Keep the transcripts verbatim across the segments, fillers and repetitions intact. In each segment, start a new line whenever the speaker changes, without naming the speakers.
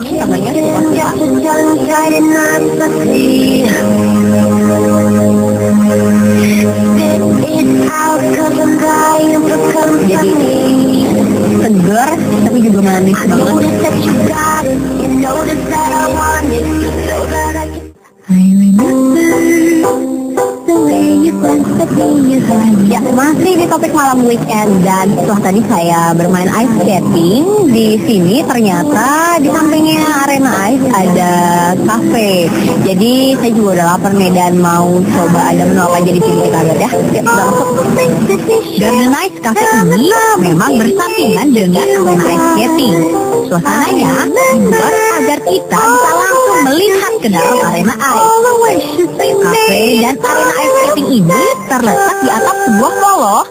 namanya Suka jadi segar tapi juga manis banget. Ya, masih di topik malam weekend, dan setelah tadi saya bermain ice skating di sini, ternyata di sampingnya arena ice ada cafe. Jadi saya juga udah lapar nih dan mau coba ada menu apa aja di sini, kita lihat ya. Yuk, kita masuk. Garden Ice Cafe ini memang bersampingan dengan arena ice skating. Suasananya dibuat agar kita bisa langsung melihat ke dalam arena ice. Cafe dan arena ice skating ini terletak di atap sebuah mall loh.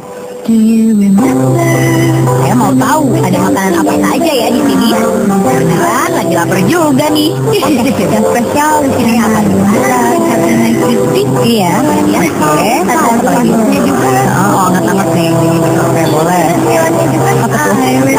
Saya mau tahu ada makanan apa saja ya di sini. Beneran lagi lapar juga nih. Yang spesial di sini apa? Ada crispy, iya, ya. Oke, ada apa lagi? Oh, hangat-hangat nih. Oke, boleh. Apa tuh?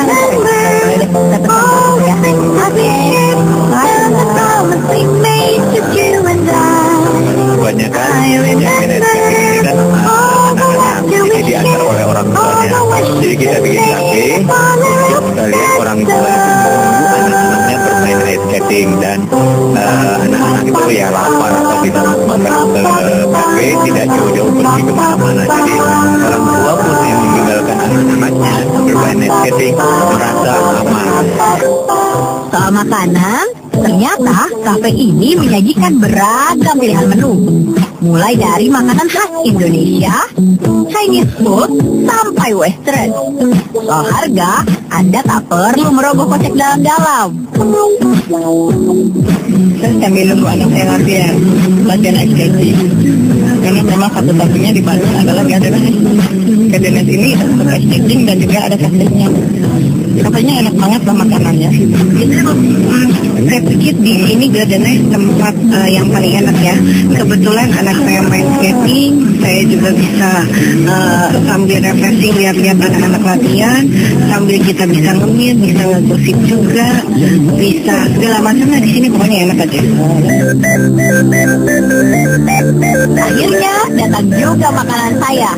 Kebanyakan yang ini kan anak-anak ini diantar oleh orang tuanya. Jadi kita bikin kafe, kita lihat orang tua itu menunggu anak-anaknya bermain ice skating, dan anak-anak itu ya lapar atau kita makan ke kafe tidak jauh-jauh pergi kemana-mana. Jadi orang tua pun yang meninggalkan anak-anaknya bermain ice skating merasa aman.
Soal makanan, ternyata kafe ini menyajikan beragam pilihan menu, mulai dari makanan khas Indonesia, Chinese food, sampai western. Soal harga, Anda tak perlu merogoh kocek dalam-dalam.
Saya sambil nunggu anak saya latihan, latihan ice skating. Karena memang satu-satunya di Bandung adalah Garden Ice. Garden Ice ini untuk ice skating dan juga ada kafenya. Kafenya enak banget lah makanannya. Hmm, saya pikir di sini Garden Ice tempat uh, yang paling enak ya. Kebetulan anak saya main skating, saya juga bisa uh, sambil refreshing lihat-lihat anak-anak latihan, sambil kita bisa ngemil, bisa ngegosip juga, bisa segala macamnya di sini, pokoknya enak aja.
Akhirnya datang juga makanan saya.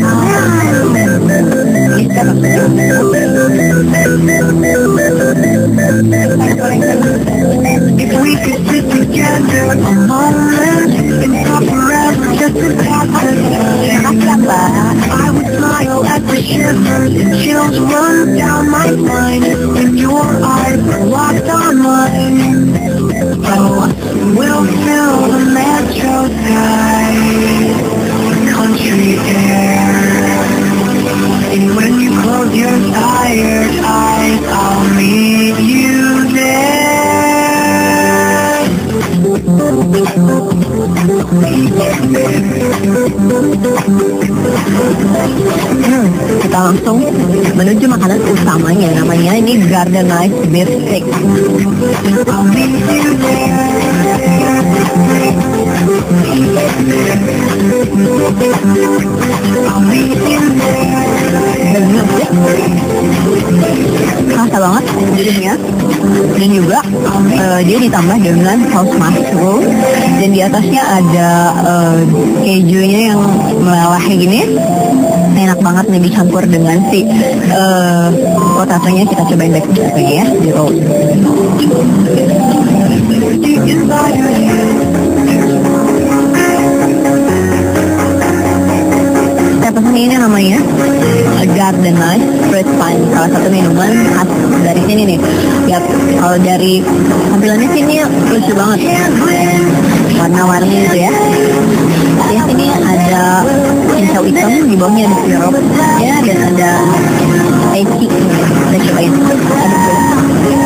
If we could sit together a moment and talk forever just to pass the time, I would smile at the shivers and chills run down my spine if your eyes were locked on mine. Oh, we'll fill the metro sky with country air, and when you close your tired eyes, I'll meet you there.
Hmm, kita langsung menuju makanan utamanya, namanya ini Garden Ice Beef Steak.
I'll meet you there. I'll meet you there.
Rasa banget jadinya, dan juga uh, dia ditambah dengan saus mushroom, dan di atasnya ada uh, kejunya yang meleleh gini. Enak banget nih dicampur dengan si uh, potatonya. Kita cobain back potatonya ya, di roll. Saya pesan ini namanya Garden Ice Fruit Punch, salah satu minuman khas dari sini nih. Ya, kalau dari tampilannya sini lucu banget, warna-warni gitu ya. Di sini ada cincau hitam, di bawahnya ada sirup ya, dan ada eci. Kita cobain. Aduk dulu.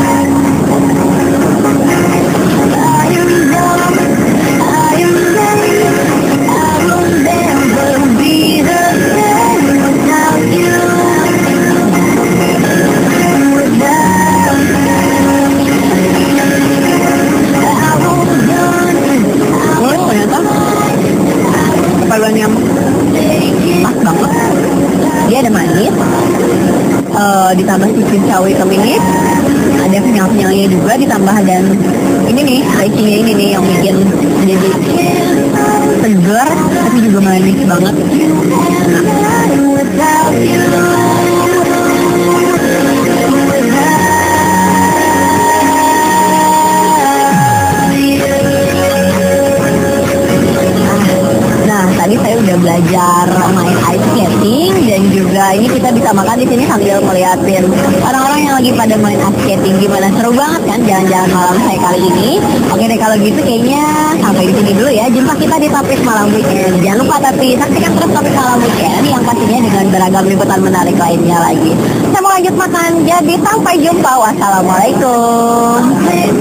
Yang pas banget, dia ada manis, uh, ditambah si cincau hitam ini, ada kenyal-kenyalnya juga. juga ditambah dan ini nih racingnya ini nih yang bikin jadi segar tapi juga manis banget. Nah, tadi saya udah belajar main ice skating dan juga ini kita bisa makan di sini sambil ngeliatin orang-orang yang lagi pada main ice skating. Gimana, seru banget kan jalan-jalan malam saya kali ini? Oke deh kalau gitu kayaknya sampai di sini dulu ya. Jumpa kita di Topik Malam Weekend. Jangan lupa tapi saksikan terus Topik Malam Weekend yang pastinya dengan beragam liputan menarik lainnya lagi. Saya mau lanjut makan, jadi sampai jumpa. Wassalamualaikum.